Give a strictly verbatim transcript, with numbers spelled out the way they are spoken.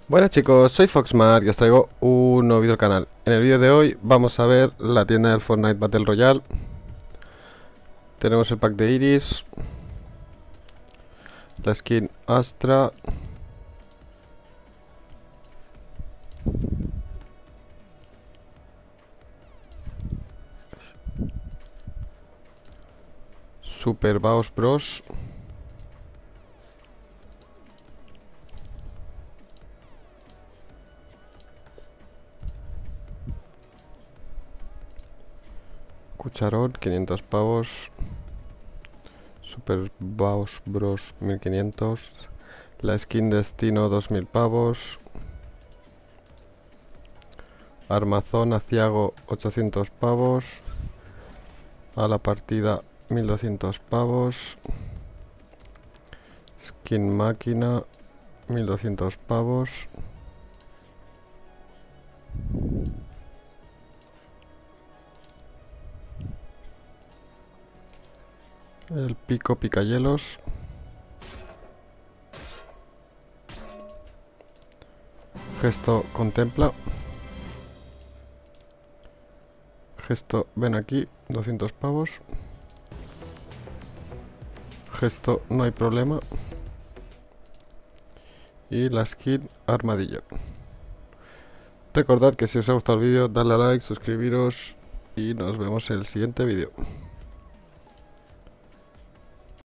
Buenas chicos, soy Foxmar y os traigo un nuevo vídeo al canal. En el vídeo de hoy vamos a ver la tienda del Fortnite Battle Royale. Tenemos el pack de Iris, la skin Astra, Super Baos Bros, Cucharón, quinientos pavos, Super Baos Bros, mil quinientos, la skin Destino, dos mil pavos, Armazón Aciago, ochocientos pavos, a la partida, mil doscientos pavos, skin Máquina, mil doscientos pavos, el pico Picayelos, gesto Contempla, gesto Ven aquí, doscientos pavos, gesto No hay problema y la skin Armadillo. Recordad que si os ha gustado el vídeo, dadle a like, suscribiros y nos vemos en el siguiente vídeo.